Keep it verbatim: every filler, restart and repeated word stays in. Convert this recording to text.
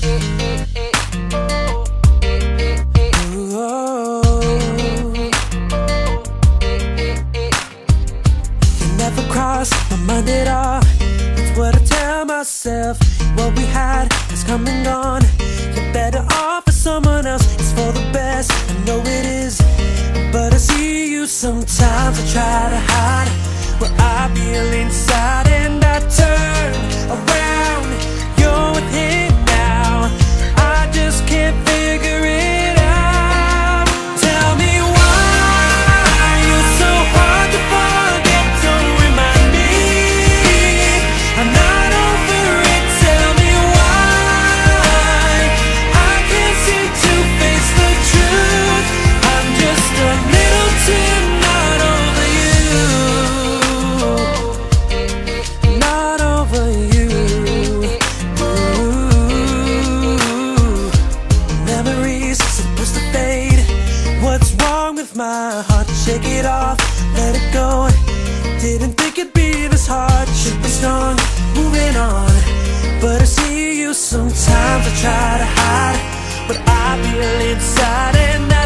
Never crossed my mind at all. It's what I tell myself. What we had has come and gone. You're better off with someone else. It's for the best, I know it is. But I see you sometimes. I try to hide what I feel inside, and I turn around. You're with him now. I just can't figure it out. Tell me why you're so hard to forget. Don't remind me I'm not over it. Tell me why I can't seem to face the truth. I'm just a little too not over you. Not over you. Ooh. Memories supposed to fade. What's wrong with my heart? Shake it off, let it go. Didn't think it'd be this hard. Should be strong, moving on. But I see you sometimes. I try to hide what I feel inside, and I